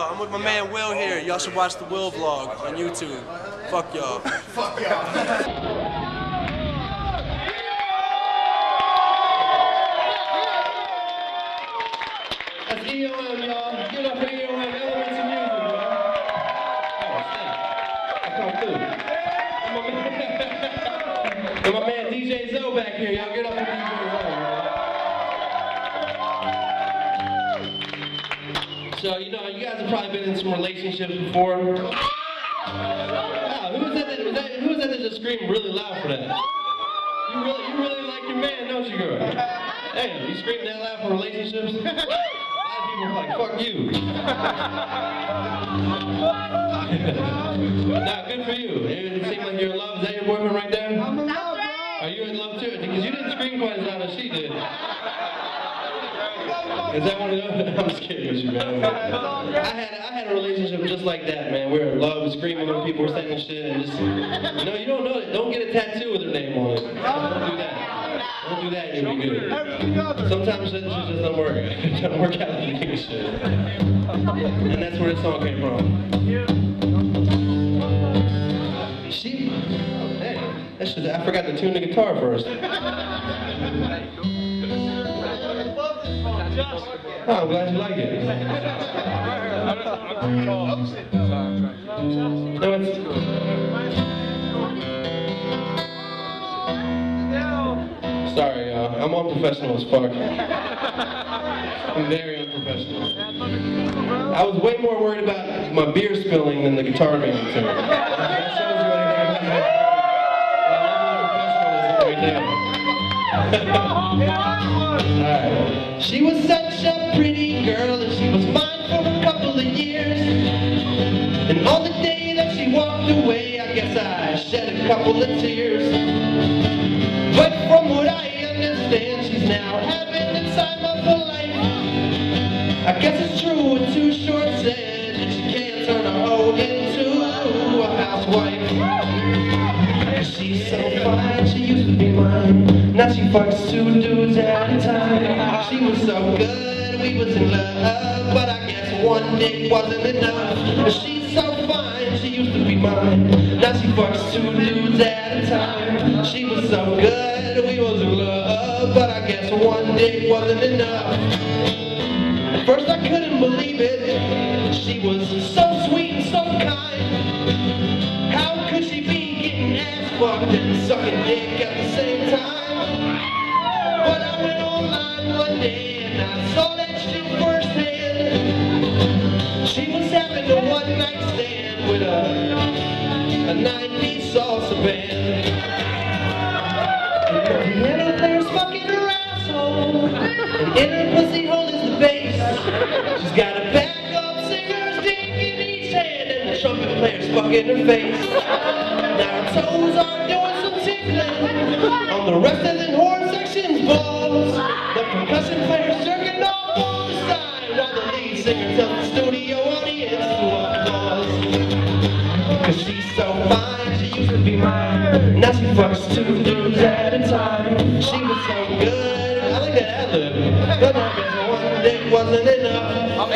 I'm with my man Will here. Y'all should watch the Will vlog on YouTube. Fuck y'all. Fuck y'all. That's EOM, y'all. Give it up for EOM, Elements of Music, y'all. Oh, shit. I come through. And my man DJ Zoe back here, y'all. Get up for DJ Zoe. So, you know, you guys have probably been in some relationships before. Wow, who was that that just screamed really loud for that? You really like your man, don't you, girl? Hey, you screaming that loud for relationships? A lot of people are like, fuck you. Nah, good for you. It seems like you're in love. Is that your boyfriend right there? I'm in love, bro. Are you in love too? Because you didn't scream quite as loud as she did. Is that one of those? I'm just kidding with you, man. I had a relationship just like that, man. We were in love, screaming when people were saying shit, and just, no, you don't know it. Don't get a tattoo with her name on it. Don't do that. Don't do that, you'll be good. Sometimes shit just doesn't work. It doesn't work out like you think it should. And that's where this song came from. She, hey, that shit, I forgot to tune the guitar first. Oh, I'm glad you like it. No, it's... Sorry, I'm unprofessional as fuck. I'm very unprofessional. I was way more worried about my beer spilling than the guitar being tuned. That shows you anything about my Alright. She was such a pretty girl and she was mine for a couple of years. And on the day that she walked away, I guess I shed a couple of tears. But from what I understand, she's now having the time of her life. I guess it's true what Too Short said, that she can't turn a hoe into a housewife. She's so fine, she used to be mine. Now she fucks two dudes at a time. She was so good, we was in love, but I guess one dick wasn't enough. She's so fine, she used to be mine. Now she fucks two dudes at a time. She was so good, we was in love, but I guess one dick wasn't enough. At first I couldn't believe it. She was so sweet and so kind. How could she be getting ass fucked and sucking dick at the same time? But I went online one day and I saw that shit firsthand. She was having a one-night stand with a 9-piece salsa band. And the piano player's fucking her asshole, and in her pussy hole is the bass. She's got a backup singer's dick in each hand, and the trumpet player's fucking her face. Now her toes are doing some tickling on the rest of the horn section's balls. The percussion player's jerking off on the side, while the lead singer tells the studio audience to applause. Cause she's so fine, she used to be mine. Now she fucks two dudes at a time. She was so good, I like that ad-lib. But I guess one dick wasn't enough.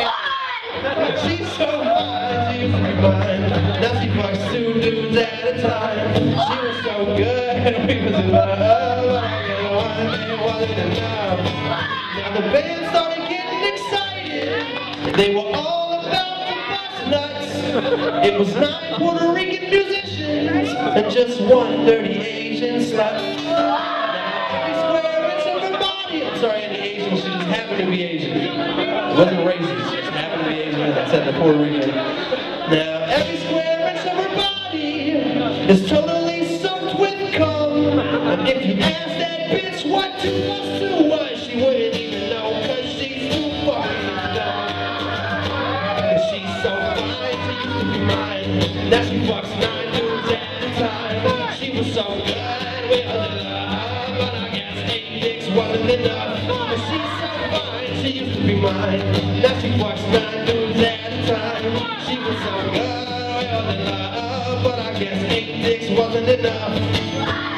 She's so fine, she used to be mine. Now she fucks two dudes at a time. She was so good, we was in love, but I guess one dick wasn't enough. Now the band started getting excited. They were all about to bust nuts. It was 9 Puerto Rican musicians and just one dirty Asian slut. Now every square inch of her body, I'm sorry, any Asian, she just happened to be Asian. It wasn't racist, she just happened to be Asian, I said the Puerto Rican. Now every square inch of her body is totally soaked with cum. And if you ask that bitch what 2 + 2 was, she wouldn't even know, cause she's too fucking dumb. Cause she's so fine, she used to be mine. Now she fucks 9 dudes at a time. She was so good, we was in love, but I guess 8 dicks wasn't enough. Cause she's so fine, she used to be mine. Now she fucks 9 dudes at a time. She was so good, we was in love, but I guess 8 dicks wasn't enough.